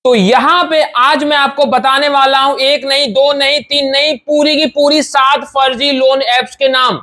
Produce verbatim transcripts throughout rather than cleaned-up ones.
तो यहां पे आज मैं आपको बताने वाला हूं एक नहीं, दो नहीं, तीन नहीं, पूरी की पूरी सात फर्जी लोन ऐप्स के नाम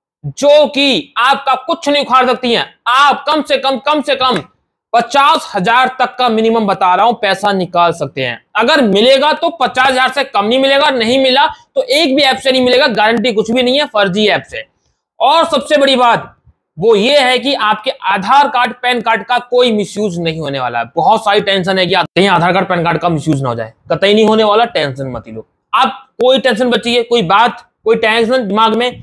जो कि आपका कुछ नहीं उखाड़ सकती हैं। आप कम से कम कम से कम पचास हजार तक का मिनिमम बता रहा हूं पैसा निकाल सकते हैं। अगर मिलेगा तो पचास हजार से कम नहीं मिलेगा, नहीं मिला तो एक भी ऐप से नहीं मिलेगा, गारंटी कुछ भी नहीं है, फर्जी ऐप से। और सबसे बड़ी बात वो ये है कि आपके आधार कार्ड पैन कार्ड का कोई मिसयूज नहीं होने वाला है। बहुत सारी टेंशन है कि कहीं आधार कार्ड पैन कार्ड का मिसयूज ना हो जाए, कतई नहीं होने वाला, टेंशन मत लो आप। कोई टेंशन बची है, कोई बात, कोई टेंशन दिमाग में,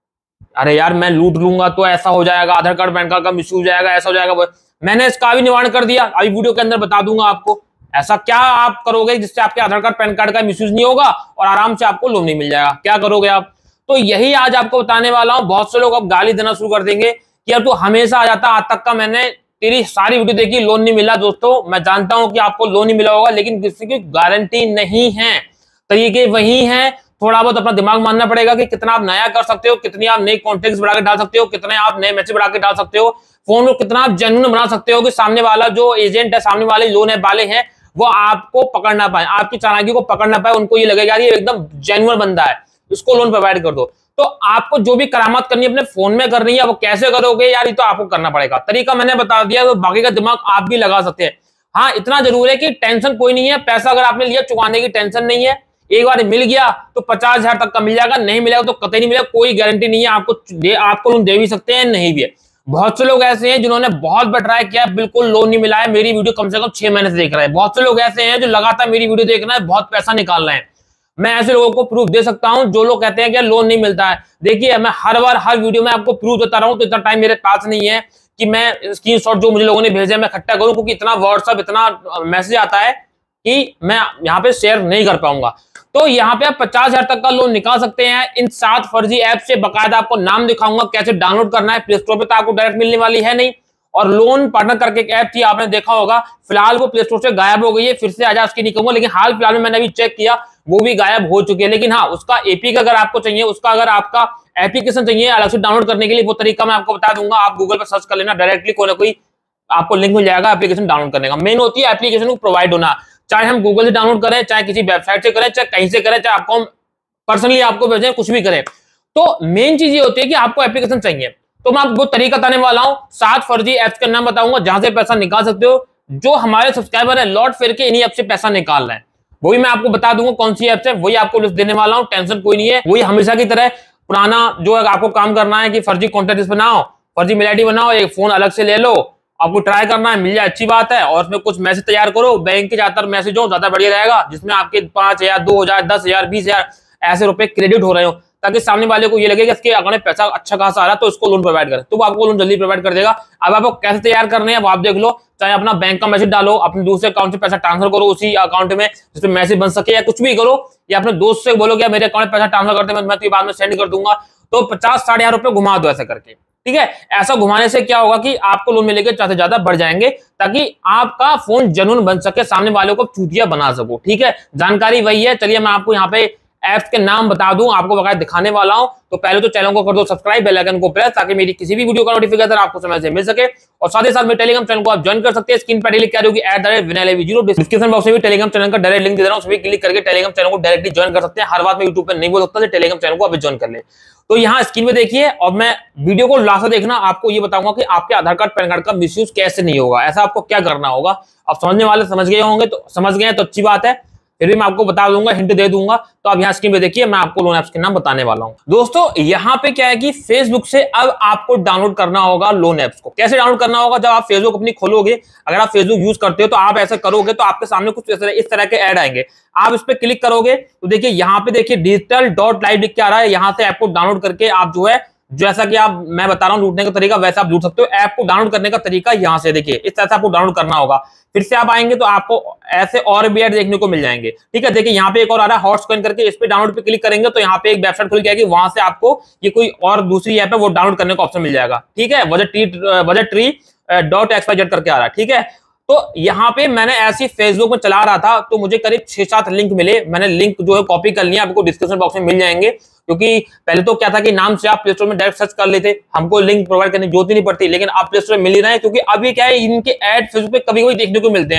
अरे यार मैं लूट लूंगा तो ऐसा हो जाएगा, आधार कार्ड पैन कार्ड का मिसयूज जाएगा, ऐसा हो जाएगा, मैंने इसका भी निवारण कर दिया, अभी वीडियो के अंदर बता दूंगा आपको। ऐसा क्या आप करोगे जिससे आपके आधार कार्ड पैन कार्ड का मिसयूज नहीं होगा और आराम से आपको लोन नहीं मिल जाएगा, क्या करोगे आप? तो यही आज आपको बताने वाला हूं। बहुत से लोग अब गाली देना शुरू कर देंगे कि यार तू हमेशा आ जाता, आज तक का मैंने तेरी सारी वीडियो देखी, लोन नहीं मिला। दोस्तों मैं जानता हूं कि आपको लोन नहीं मिला होगा, लेकिन किसी की गारंटी नहीं है। तरीके वही हैं, थोड़ा बहुत अपना दिमाग मानना पड़ेगा कि कितना आप नया कर सकते हो, कितनी आप नए कॉन्टेक्ट बढ़ा के डाल सकते हो, कितने आप नए मैसेज बढ़ा के डाल सकते हो, फोन को कितना आप जेन्युइन बना सकते हो कि सामने वाला जो एजेंट है, सामने वाले लोन ऐप वाले हैं, वो आपको पकड़ ना पाए, आपकी चालाकी को पकड़ ना पाए, उनको ये लगेगा ये एकदम जेन्युइन बंदा है, इसको लोन प्रोवाइड कर दो। तो आपको जो भी करामत करनी है अपने फोन में करनी है, वो कैसे करोगे यार, ये तो आपको करना पड़ेगा। तरीका मैंने बता दिया, तो बाकी का दिमाग आप भी लगा सकते हैं। हाँ इतना जरूर है कि टेंशन कोई नहीं है, पैसा अगर आपने लिया चुकाने की टेंशन नहीं है। एक बार मिल गया तो पचास हजार तक का मिल जाएगा, नहीं मिलेगा तो कतई नहीं मिलेगा, कोई गारंटी नहीं है। आपको दे, आपको लोन दे भी सकते हैं, नहीं भी है। बहुत से लोग ऐसे हैं जिन्होंने बहुत बार ट्राई किया, बिल्कुल लोन नहीं मिला है। मेरी वीडियो कम से कम छह महीने से देख रहे हैं। बहुत से लोग ऐसे हैं जो लगातार मेरी वीडियो देख रहे हैं, बहुत पैसा निकाल रहे हैं। मैं ऐसे लोगों को प्रूफ दे सकता हूं जो लोग कहते हैं कि लोन नहीं मिलता है। देखिए मैं हर बार हर वीडियो में आपको प्रूफ देता रहा हूं, तो इतना टाइम मेरे पास नहीं है कि मैं स्क्रीनशॉट जो मुझे लोगों ने भेजे मैं इकट्ठा करूं, क्योंकि इतना व्हाट्सएप इतना मैसेज आता है कि मैं यहाँ पे शेयर नहीं कर पाऊंगा। तो यहाँ पे आप पचास हजार तक का लोन निकाल सकते हैं इन सात फर्जी ऐप से। बकायदा आपको नाम दिखाऊंगा, कैसे डाउनलोड करना है। प्ले स्टोर पे तो आपको डायरेक्ट मिलने वाली है नहीं। और लोन पार्टनर करके एक ऐप थी, आपने देखा होगा, फिलहाल वो प्ले स्टोर से गायब हो गई है, फिर से आज उसकी नहीं कहूंगा, लेकिन हाल फिलहाल में मैंने अभी चेक किया वो भी गायब हो चुकी है। लेकिन हाँ उसका एपी का अगर आपको चाहिए, उसका अगर आपका एप्लीकेशन चाहिए अलग से डाउनलोड करने के लिए, वो तरीका मैं आपको बता दूंगा। आप गूगल पर सर्च कर लेना, डायरेक्टली कोई ना कोई आपको लिंक मिल जाएगा एप्लीकेशन डाउनलोड करने का। मेन होती है एप्लीकेशन को प्रोवाइड होना, चाहे हम गूगल से डाउनलोड करें, चाहे किसी वेबसाइट से करें, चाहे कहीं से करें, चाहे आपको पर्सनली आपको भेजें, कुछ भी करें। तो मेन चीज ये होती है कि आपको एप्लीकेशन चाहिए। तो मैं आपको वो तरीका बताने वाला हूं, सात फर्जी ऐप्स के नाम बताऊंगा जहां से पैसा निकाल सकते हो। जो हमारे सब्सक्राइबर है लौट फिर के इन्हीं ऐप से पैसा निकाल रहे हैं, वही मैं आपको बता दूंगा कौन सी ऐप है, वही आपको लिस्ट देने वाला हूं। टेंशन कोई नहीं है, वही हमेशा की तरह पुराना जो है आपको काम करना है कि फर्जी कॉन्टेक्ट बनाओ, फर्जी मेल आईडी बनाओ, एक फोन अलग से ले लो, आपको ट्राई करना है, मिल जाए अच्छी बात है। और उसमें कुछ मैसेज तैयार करो, बैंक के ज्यादातर मैसेज हो, ज्यादा बढ़िया रहेगा, जिसमें आपके पांच हजार दो हजार दस हजार बीस हजार ऐसे रुपए क्रेडिट हो रहे हो, ताकि सामने वाले को ये लगे कि इसके अकाउंट में पैसा अच्छा खासा आ रहा है, तो इसको लोन प्रोवाइड करे, तो वो आपको लोन जल्दी प्रोवाइड कर देगा। अब आपको कैसे तैयार करने हैं वो आप देख लो। चाहे अपना बैंक का मैसेज डालो, अपने दूसरे अकाउंट से पैसा ट्रांसफर करो उसी अकाउंट में जिसमें मैसेज बन सके, या कुछ भी करो, या अपने दोस्त से बोलो कि मेरे अकाउंट में पैसा ट्रांसफर करते हैं, मैं तो बाद में सेंड कर दूंगा। तो पचास साठ हजार रुपए घुमा दो ऐसा करके, ठीक है। ऐसा घुमाने से क्या होगा कि आपको लोन मिलेगा, ज्यादा से ज्यादा बढ़ जाएंगे, ताकि आपका फोन जेन्युइन बन सके, सामने वालों को चूतिया बना सको, ठीक है। जानकारी वही है। चलिए मैं आपको यहाँ पे ऐप्स के नाम बता दूं, आपको बकायदा दिखाने वाला हूं। तो पहले तो चैनल को कर दो सब्सक्राइब, बेल आइकन को प्रेस, ताकि मेरी किसी भी वीडियो का नोटिफिकेशन आपको समय से मिल सके। और साथ ही साथ मेरे टेलीग्राम चैनल को आप ज्वाइन कर सकते हैं। स्क्रीन पर क्लिक करोगे at the rate Vinay levy zero, description box में भी टेलीग्राम चैनल का डायरेक्ट लिंक दे रहा हूं, सभी क्लिक करके टेलीग्राम चैनल को डायरेक्टली ज्वाइन कर सकते हैं। हर बात में यूट्यूब पर नहीं बोल सकता, तो टेलीग्राम चैनल को अभी ज्वाइन कर ले। तो यहाँ स्क्रीन में देखिए, और मैं वीडियो को लास्ट तक देखना, आपको ये बताऊंगा कि आपके आधार कार्ड पैन कार्ड का मिसयूज कैसे नहीं होगा, ऐसा आपको क्या करना होगा। अब समझने वाले समझ गए होंगे, तो समझ गए तो अच्छी बात है, फिर भी मैं आपको बता दूंगा, हिंट दे दूंगा। तो अब यहाँ स्क्रीन पे देखिए, मैं आपको लोन ऐप्स के नाम बताने वाला हूं। दोस्तों यहाँ पे क्या है कि फेसबुक से अब आपको डाउनलोड करना होगा लोन ऐप्स को। कैसे डाउनलोड करना होगा? जब आप फेसबुक अपनी खोलोगे, अगर आप फेसबुक यूज करते हो तो आप ऐसा करोगे तो आपके सामने कुछ इस तरह, इस तरह के ऐड आएंगे। आप इस पे क्लिक करोगे तो देखिए यहाँ पे देखिए डिजिटल डॉट लाइव लिख के आ रहा है। यहाँ से ऐप को डाउनलोड करके आप जो है, जैसा कि आप मैं बता रहा हूं लूटने का तरीका, वैसा आप लूट सकते हो। ऐप को डाउनलोड करने का तरीका यहाँ से देखिए, इस तरह से आपको डाउनलोड करना होगा। फिर से आप आएंगे तो आपको ऐसे और भी ऐड देखने को मिल जाएंगे, ठीक है। देखिए यहाँ पे एक और आ रहा है हॉट स्कैन करके, इस पे डाउनलोड पे क्लिक करेंगे तो यहाँ पे एक वेबसाइट खुल जाएगी, वहां से आपको ये कोई और दूसरी ऐप है वो डाउनलोड करने का ऑप्शन मिल जाएगा, ठीक है। Budget tree budget tree dot x y z करके आ रहा है, ठीक है। तो यहाँ पे मैंने ऐसी फेसबुक में चला रहा था तो मुझे करीब छह सात लिंक मिले, मैंने लिंक जो है कॉपी कर लिया, आपको डिस्क्रिप्शन बॉक्स में मिल जाएंगे। क्योंकि पहले तो क्या था कि नाम से आप प्ले स्टोर में डायरेक्ट सर्च कर लेते, हमको लिंक प्रोवाइड करने की जरूरत ही नहीं पड़ती, लेकिन आप प्ले स्टोर में मिल ही रहे हैं, क्योंकि अभी क्या है इनके ऐड फेसबुक पे कभी कभी देखने को मिलते हैं।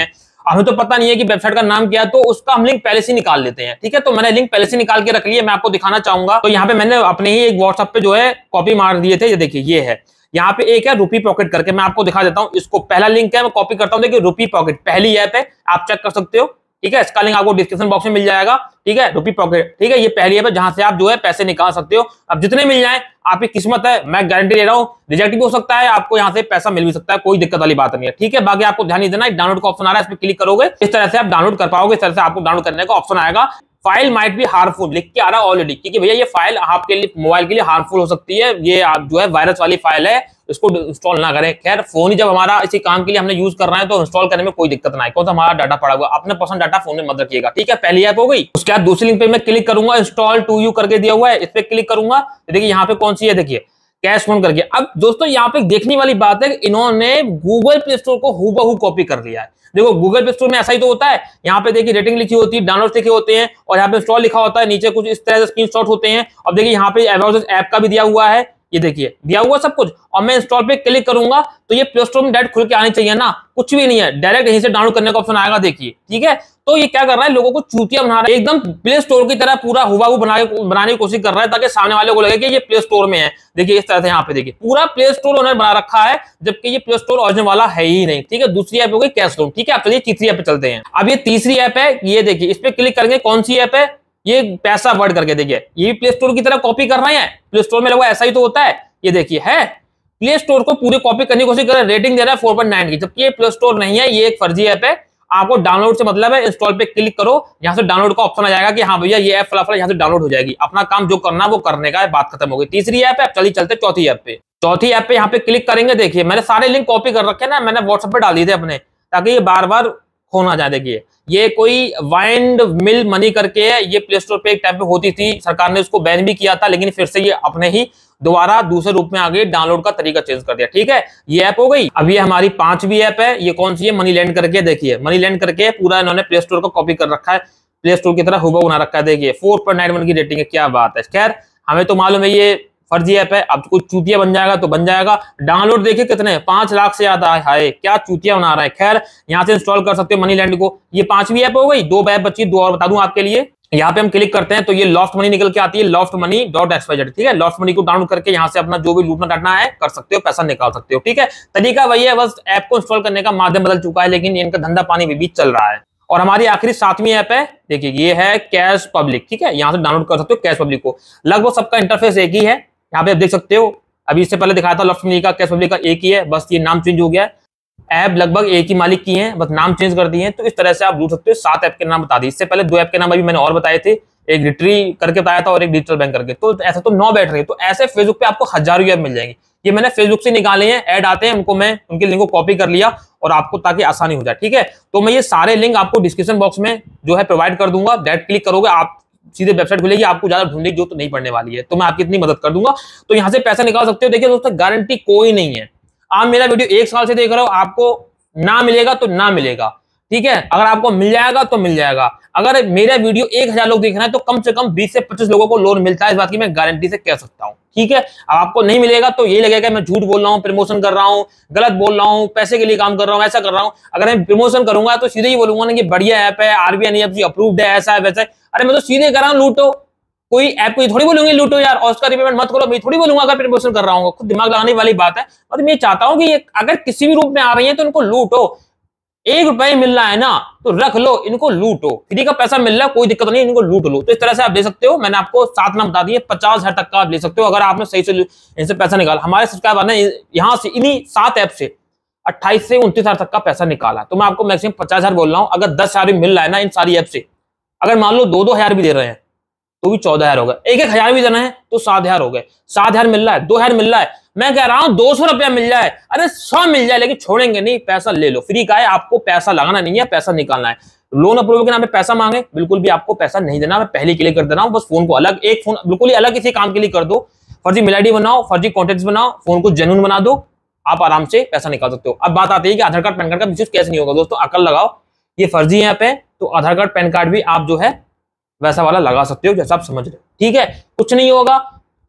हमें तो पता नहीं है कि वेबसाइट का नाम क्या है, तो उसका हम लिंक पहले से निकाल लेते हैं। ठीक है, तो मैंने लिंक पहले से निकाल के रख लिया, मैं आपको दिखाना चाहूंगा। तो यहाँ पे मैंने अपने ही एक व्हाट्सएप पे जो है कॉपी मार दिए थे, ये देखिए ये है। यहाँ पे एक है रुपी पॉकेट करके, मैं आपको दिखा देता हूँ। इसको पहला लिंक है, मैं कॉपी करता हूँ। देखिए रुपी पॉकेट पहली ऐप है, आप चेक कर सकते हो। ठीक है, इसका लिंक आपको डिस्क्रिप्शन बॉक्स में मिल जाएगा। ठीक है, रुपी पॉकेट, ठीक है, ये पहली ऐप है जहां से आप जो है पैसे निकाल सकते हो। अब जितने मिल जाए आपकी किस्मत है, मैं गारंटी दे रहा हूँ। रिजेक्ट भी हो सकता है, आपको यहाँ से पैसा मिल भी सकता है, कोई दिक्कत वाली बात नहीं है। ठीक है, बाकी आपको ध्यान नहीं देना, डाउनलोड का ऑप्शन आ रहा है, इस पर क्लिक करोगे, इस तरह से आप डाउनलोड कर पाओगे। इस तरह से आपको डाउनलोड करने का ऑप्शन आएगा। फाइल माइट बी हार्मफुल लिख के आ रहा है ऑलरेडी, क्योंकि भैया ये फाइल आपके लिए मोबाइल के लिए हार्मफुल हो सकती है। ये आप जो है वायरस वाली फाइल है, इसको इंस्टॉल ना करें। खैर, फोन ही जब हमारा इसी काम के लिए हमने यूज कर रहे हैं तो इंस्टॉल करने में कोई दिक्कत ना है, क्योंकि हमारा डाटा पड़ा हुआ, अपने पर्सनल डाटा फोन में मत रखिएगा। ठीक है, पहली ऐप हो गई। उसके बाद दूसरी लिंक पे मैं क्लिक करूंगा, इंस्टॉल टू यू करके दिया हुआ है, इस पे क्लिक करूंगा। देखिए यहाँ पे कौन सी है, देखिए कैश फोन करके। अब दोस्तों यहाँ पे देखने वाली बात है कि इन्होंने गूगल प्ले स्टोर को हूबहू कॉपी कर लिया है। देखो गूगल प्ले स्टोर में ऐसा ही तो होता है, यहाँ पे देखिए रेटिंग लिखी होती है, डाउनलोड लिखे होते हैं, और यहाँ पे इंस्टॉल लिखा होता है, नीचे कुछ इस तरह से स्क्रीनशॉट होते हैं। अब देखिए यहाँ पे अबाउट ऐप का भी दिया हुआ है, ये देखिए दिया हुआ सब कुछ। और मैं इंस्टॉल पे क्लिक करूंगा तो ये प्ले स्टोर में डायरेक्ट खुल के आनी चाहिए ना, कुछ भी नहीं है, डायरेक्ट यहीं से डाउनलोड करने का ऑप्शन आएगा। देखिए ठीक है, तो ये क्या कर रहा है, लोगों को चूतिया बना रहा है, एकदम प्ले स्टोर की तरह पूरा हुबहू बनाने की कोशिश कर रहा है, ताकि सामने वाले को लगे कि ये प्ले स्टोर में है। देखिए इस तरह से यहाँ पे देखिए पूरा प्ले स्टोर उन्होंने बना रखा है, जबकि ये प्ले स्टोर ओरिजिनल वाला है ही नहीं। ठीक है, दूसरी ऐप हो गई कैश लोन। ठीक है, आप चलिए तीसरी ऐप पे चलते हैं। अब ये तीसरी ऐप है, ये देखिए इस पे क्लिक करेंगे, कौन सी ऐप है, ये पैसा वर्ड करके। देखिए ये प्ले स्टोर की तरह कॉपी कर रहे हैं, प्ले स्टोर में लगा ऐसा ही तो होता है। ये देखिए है, प्ले स्टोर को पूरी कॉपी करने की कोशिश कर रहे हैं, रेटिंग दे रहा है फोर पॉइंट नाइन की, जबकि ये प्ले स्टोर नहीं है, ये एक फर्जी ऐप है। आपको डाउनलोड से मतलब है, इंस्टॉल पे क्लिक करो, यहां से डाउनलोड का ऑप्शन आ जाएगा कि हाँ भैया ये ऐप फला फला यहां से डाउनलोड हो जाएगी, अपना काम जो करना वो करने का है, बात खत्म हो गई। तीसरी ऐप है। चलिए चलते चौथी ऐप पे। चौथी ऐप पे यहाँ पे क्लिक करेंगे, देखिए मैंने सारे लिंक कॉपी कर रखे ना, मैंने व्हाट्सएप पे डाल दिए थे अपने, ताकि ये बार बार खो ना जाए। देखिए ये कोई वाइंड मिल मनी करके है, ये प्ले स्टोर पे एक टाइम पे होती थी, सरकार ने उसको बैन भी किया था, लेकिन फिर से ये अपने ही दोबारा दूसरे रूप में आगे डाउनलोड का तरीका चेंज कर दिया। ठीक है, ये ऐप हो गई। अब ये हमारी पांचवी ऐप है, ये कौन सी है, मनी लैंड करके। देखिए मनी लैंड करके पूरा इन्होंने प्ले स्टोर को कॉपी कर रखा है, प्ले स्टोर की तरह हुबहू बना रखा है। देखिए फोर पॉइंट नाइन वन की रेटिंग है, क्या बात है। खैर हमें तो मालूम है ये फर्जी ऐप है, अब कुछ चूतिया बन जाएगा तो बन जाएगा। डाउनलोड देखिए कितने, पांच लाख से ज्यादा है, क्या चूतिया बना रहा है। खैर यहाँ से इंस्टॉल कर सकते हो मनी लैंड को। ये पांचवी ऐप हो गई, दो ऐप बची, दो और बता दूं आपके लिए। यहाँ पे हम क्लिक करते हैं तो ये लॉफ्ट मनी निकल के आती है, loft money dot x y z. ठीक है, लॉफ्ट मनी को डाउनलोड करके यहाँ से अपना जो भी लूटना काटना है कर सकते हो, पैसा निकाल सकते हो। ठीक है, तरीका वही है, बस ऐप को इंस्टॉल करने का माध्यम बदल चुका है, लेकिन इनका धंधा पानी भी बीच चल रहा है। और हमारी आखिरी सातवीं ऐप है, देखिए ये है कैश पब्लिक। ठीक है, यहाँ से डाउनलोड कर सकते हो कैश पब्लिक को। लगभग सबका इंटरफेस एक ही है, यहाँ पे आप देख सकते हो। अभी इससे पहले दिखाया था लॉफ्ट मनी का, कैश पब्लिक का एक ही है, बस ये नाम चेंज हो गया है। ऐप लगभग एक ही मालिक की हैं, बस नाम चेंज कर दिए हैं। तो इस तरह से आप लूट सकते हो। सात ऐप के नाम बता दिए, इससे पहले दो ऐप के नाम अभी मैंने और बताए थे, एक रिट्री करके बताया था और एक डिजिटल बैंक करके। तो ऐसा तो नौ बैठ रही। तो ऐसे फेसबुक पे आपको हजारों ऐप मिल जाएंगी। ये मैंने फेसबुक से निकाले हैं, ऐड आते हैं उनको, मैं उनके लिंक को कॉपी कर लिया और आपको ताकि आसानी हो जाए। ठीक है, तो मैं ये सारे लिंक आपको डिस्क्रिप्शन बॉक्स में जो है प्रोवाइड कर दूंगा। डायरेक्ट क्लिक करोगे आप सीधे वेबसाइट खुलेगी, आपको ज्यादा ढूंढने की जरूरत नहीं पड़ने वाली है, तो मैं आपकी इतनी मदद कर दूंगा। तो यहाँ से पैसा निकाल सकते हो। देखिए दोस्तों गारंटी कोई नहीं है, आप मेरा वीडियो एक साल से देख रहे हो, आपको ना मिलेगा तो ना मिलेगा। ठीक है, अगर आपको मिल जाएगा तो मिल जाएगा। अगर मेरा वीडियो एक हजार लोग देख रहे हैं तो कम से कम बीस से पच्चीस लोगों को लोन मिलता है, इस बात की मैं गारंटी से कह सकता हूं। ठीक है, अब आपको नहीं मिलेगा तो यही लगेगा मैं झूठ बोल रहा हूं, प्रमोशन कर रहा हूं, गलत बोल रहा हूं, पैसे के लिए काम कर रहा हूं, ऐसा कर रहा हूं। अगर मैं प्रमोशन करूंगा तो सीधे ही बोलूंगा ना कि बढ़िया ऐप है, आरबीआई एनईएफटी अप्रूव्ड है, ऐसा है वैसा है। अरे मैं तो सीधे कर रहा हूं लूटो, कोई ऐप को थोड़ी बोलूंगी लूटो यार और उसका रिपेमेंट मत करो, मैं थोड़ी बोलूंगा अगर प्रमोशन कर रहा हूं। खुद दिमाग लगाने वाली बात है। और मैं चाहता हूं कि अगर किसी भी रूप में आ रही है तो इनको लूटो। एक रुपए मिल रहा है ना तो रख लो, इनको लूटो, फ्री का पैसा मिल रहा है कोई दिक्कत नहीं, इनको लूट लो। तो इस तरह से आप ले सकते हो। मैंने आपको सात नाम बता दिए, पचास हजार तक का आप ले सकते हो अगर आपने सही से इनसे पैसा निकाला। हमारे सब्सक्राइबर ने यहाँ से इन्हीं सात ऐप से अट्ठाईस से उनतीस हजार तक का पैसा निकाला। तो मैं आपको मैक्सिमम पचास हजार बोल रहा हूँ। अगर दस हजार भी मिल रहा है ना इन सारी ऐप से, अगर मान लो दो दो हजार भी दे रहे हैं तो भी चौदह हजार हो गए, एक एक हजार भी देना है तो सात हजार हो गए। सात हजार मिल रहा है, दो हजार मिल रहा है, मैं कह रहा हूं दो सौ रुपया मिल जाए, अरे सौ मिल जाए, लेकिन छोड़ेंगे नहीं, पैसा ले लो। फ्री का है, आपको पैसा लगाना नहीं है, पैसा निकालना है। लोन अप्रूवल के नाम पे पैसा मांगे, बिल्कुल भी आपको पैसा नहीं देना। मैं पहले के लिए कर दे रहा हूं, बस फोन को अलग, एक फोन बिल्कुल ही अलग किसी काम के लिए कर दो। फर्जी मेल आई डी बनाओ, फर्जी कॉन्टेक्ट बनाओ, फोन को जेन्युइन बना दो, आप आराम से पैसा निकाल सकते हो। अब बात आती है कि आधार कार्ड पैन कार्ड का मिसयूज कैसे नहीं होगा। दोस्तों अकल लगाओ, ये फर्जी ऐप है तो आधार कार्ड पैन कार्ड भी आप जो है वैसा वाला लगा सकते हो जैसा आप समझ रहे हो। ठीक है, कुछ नहीं होगा,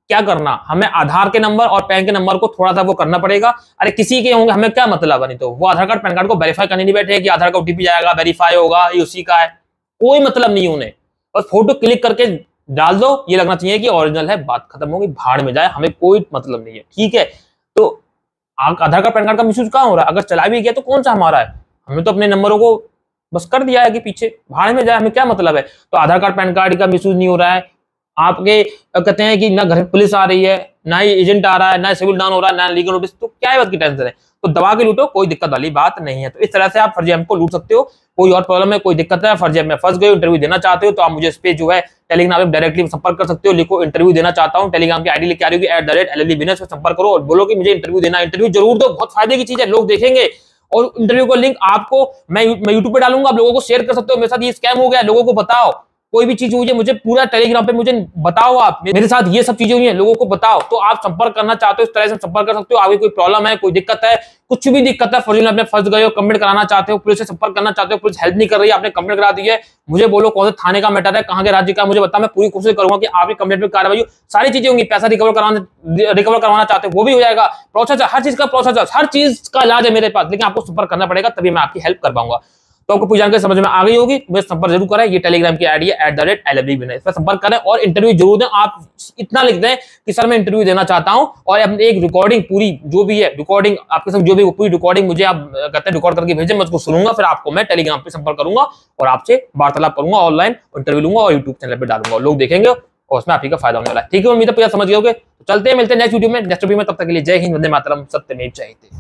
क्या करना, हमें आधार के नंबर और पैन के नंबर को थोड़ा सा वो करना पड़ेगा। अरे किसी के होंगे, हमें क्या मतलब है, नहीं तो वो आधार कार्ड पैन कार्ड को वेरीफाई करने नहीं बैठे कि आधार का ओटीपी जाएगा, वेरीफाई होगा, ये उसी का है, कोई मतलब नहीं उन्हें। बस फोटो क्लिक करके डाल दो, ये लगना चाहिए कि ओरिजिनल है, बात खत्म होगी, भाड़ में जाए, हमें कोई मतलब नहीं है। ठीक है, तो आधार कार्ड पैन कार्ड का मिसयूज कहां हो रहा है? अगर चला भी गया तो कौन सा हमारा है? हमें तो अपने नंबरों को बस कर दिया है कि पीछे भाड़ में जाए, हमें क्या मतलब है। तो आधार कार्ड पैन कार्ड का मिसयूज नहीं हो रहा है। आपके कहते हैं कि ना घर पुलिस आ रही है, ना ही एजेंट आ रहा है, ना सिविल डाउन हो रहा है, ना लीगल नोटिस, तो क्या है बात की टेंशन है? तो दबा के लूटो, कोई दिक्कत वाली बात नहीं है। तो इस तरह से आप फर्जी ऐप को लूट सकते हो। कोई और प्रॉब्लम है, कोई दिक्कत है, फर्जी ऐप में फंस गए, इंटरव्यू देना चाहते हो, तो आप मुझे इस पे जो है टेलीग्राम पे डायरेक्टली संपर्क कर सकते हो। लिखो इंटरव्यू देना चाहता हूं, टेलीग्राम की आईडी लिख के आ रही होगी at the rate L L B business पे संपर्क करो और बोलो कि मुझे इंटरव्यू देना। इंटरव्यू जरूर दो, बहुत फायदे की चीज है, लोग देखेंगे। और इंटरव्यू को लिंक आपको मैं मैं यूट्यूब पे डालूंगा, आप लोगों को शेयर कर सकते हो। मेरे साथ ये स्कैम हो गया, लोगों को बताओ। कोई भी चीज हुई है मुझे पूरा टेलीग्राम पे मुझे बताओ, आप मेरे साथ ये सब चीजें हुई हैं, लोगों को बताओ। तो आप संपर्क करना चाहते हो, इस तरह से संपर्क कर सकते हो। आगे कोई प्रॉब्लम है, कोई दिक्कत है, कुछ भी दिक्कत है, फर्जी आपने फंस गए हो, कंप्लेंट कराना चाहते हो, पुलिस से संपर्क करना चाहते हो, पुलिस हेल्प नहीं कर रही है, आपने कंप्लेंट करा दी है, मुझे बोलो कौन से थाने का मैटर है, कहां के राज्य का, मुझे बता, मैं पूरी कोशिश करूंगा कि आपकी कंप्लेंट पे कार्रवाई हो। सारी चीजें होंगी, पैसा रिकवर करवाना रिकवर करवाना चाहते हो वो भी हो जाएगा। प्रोसेस है, हर चीज का प्रोसेस है, हर चीज का इलाज है मेरे पास, लेकिन आपको संपर्क करना पड़ेगा, तभी मैं आपकी हेल्प कर पाऊंगा। तो आपको पूरी जानकारी समझ में आ गई होगी, मुझे संपर्क जरूर करें। ये टेलीग्राम की आईडी है at the rate L L B business, इस पर संपर्क करें और इंटरव्यू जरूर दें। आप इतना लिख दें कि सर मैं इंटरव्यू देना चाहता हूं, और अपनी एक रिकॉर्डिंग पूरी जो भी है, रिकॉर्डिंग आपके साथ जो भी पूरी रिकॉर्डिंग मुझे आप कहते हैं रिकॉर्ड करके भेजें, मैं उसको सुनूंगा, फिर आपको मैं टेलीग्राम पे संपर्क करूंगा और आपसे वार्तालाप करूंगा, ऑनलाइन इंटरव्यू लूंगा और यूट्यूब चैनल पर डालूंगा, लोग देखेंगे और उसमें आपका फायदा होने वाला है। ठीक है, उम्मीद है पूरा समझ गए होगे। तो चलते हैं, मिलते हैं नेक्स्ट वीडियो में, नेक्स्ट वीडियो में, तब तक के लिए जय हिंद, वंदे मातरम, सत्यमेव जयते।